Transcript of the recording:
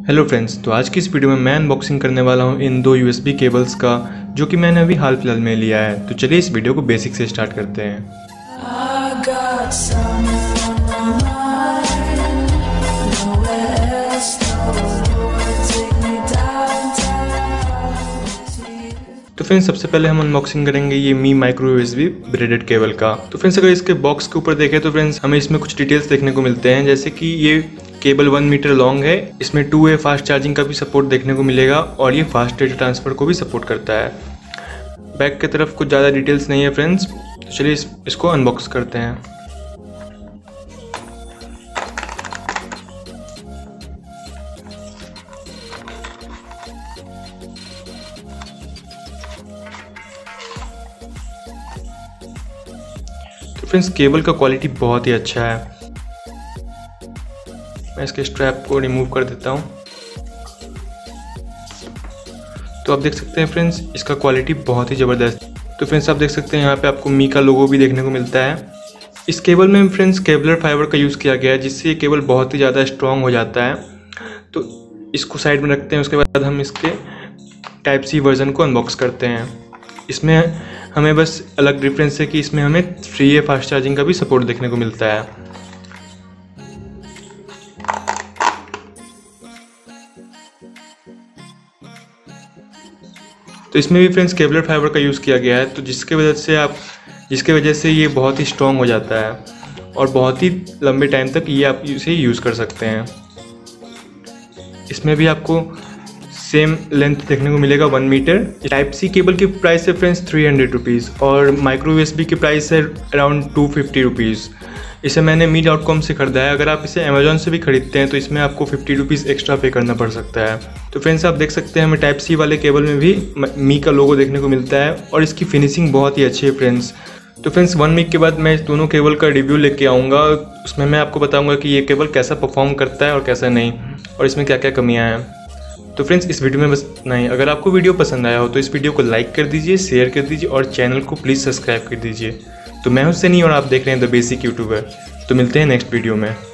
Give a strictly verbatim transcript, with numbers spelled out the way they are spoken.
Hello friends, तो आज की इस वीडियो में मैं अनबॉक्सिंग करने वाला हूं इन दो यूएसबी केबल्स का, जो कि मैंने अभी हाल फिलहाल में लिया है। तो चलिए इस वीडियो को बेसिक से स्टार्ट करते हैं। तो फ्रेंड्स, सबसे पहले हम अनबॉक्सिंग करेंगे ये Mi micro USB braided cable का। तो फ्रेंड्स, अगर इसके बॉक्स के ऊपर देखें तो फ्रेंड्स हमें इसमें कुछ डिटेल्स देखने को मिलते हैं, जैसे कि ये केबल वन मीटर लॉन्ग है, इसमें टू वे फास्ट चार्जिंग का भी सपोर्ट देखने को मिलेगा और ये फास्ट डेटा ट्रांसफर को भी सपोर्ट करता है। बैक की तरफ कुछ ज़्यादा डिटेल्स नहीं है फ्रेंड्स, तो चलिए इस, इसको अनबॉक्स करते हैं। तो फ्रेंड्स, केबल का क्वालिटी बहुत ही अच्छा है। मैं इसके स्ट्रैप को रिमूव कर देता हूँ। तो आप देख सकते हैं फ्रेंड्स, इसका क्वालिटी बहुत ही ज़बरदस्त। तो फ्रेंड्स, आप देख सकते हैं यहाँ पे आपको मी का लोगो भी देखने को मिलता है। इस केबल में फ्रेंड्स केबलर फाइबर का यूज़ किया गया है, जिससे ये केबल बहुत ही ज़्यादा स्ट्रॉन्ग हो जाता है। तो इसको साइड में रखते हैं, उसके बाद हम इसके टाइप सी वर्जन को अनबॉक्स करते हैं। इसमें हमें बस अलग डिफरेंस है कि इसमें हमें थ्री वे फास्ट चार्जिंग का भी सपोर्ट देखने को मिलता है। तो इसमें भी फ्रेंड्स केबलर फाइबर का यूज़ किया गया है, तो जिसके वजह से आप जिसके वजह से ये बहुत ही स्ट्रॉन्ग हो जाता है और बहुत ही लंबे टाइम तक ये आप इसे यूज़ कर सकते हैं। इसमें भी आपको सेम लेंथ देखने को मिलेगा one metre. Type C cable की प्राइस है फ्रेंड्स थ्री हंड्रेड रुपीज़ और माइक्रो यूएसबी की प्राइस है अराउंड टू फिफ्टी रुपीज़। इसे मैंने मी डॉट कॉम से ख़रीदा है। अगर आप इसे अमेजोन से भी खरीदते हैं तो इसमें आपको फिफ्टी रुपीज़ एक्स्ट्रा पे करना पड़ सकता है। तो फ्रेंड्स, आप देख सकते हैं हमें टाइप सी वाले केबल में भी मी का लोगो देखने को मिलता है और इसकी फिनिशिंग बहुत ही अच्छी है फ्रेंड्स। तो फ्रेंड्स, वन वीक के बाद मैं इस दोनों केबल का रिव्यू लेके आऊँगा। उसमें मैं आपको बताऊँगा कि ये केबल कैसा परफॉर्म करता है और कैसा नहीं, और इसमें क्या क्या कमियाँ हैं। तो फ्रेंड्स, इस वीडियो में बस नहीं। अगर आपको वीडियो पसंद आया हो तो इस वीडियो को लाइक कर दीजिए, शेयर कर दीजिए और चैनल को प्लीज़ सब्सक्राइब कर दीजिए। तो मैं हूं सनी और आप देख रहे हैं द बेसिक यूट्यूबर। तो मिलते हैं नेक्स्ट वीडियो में।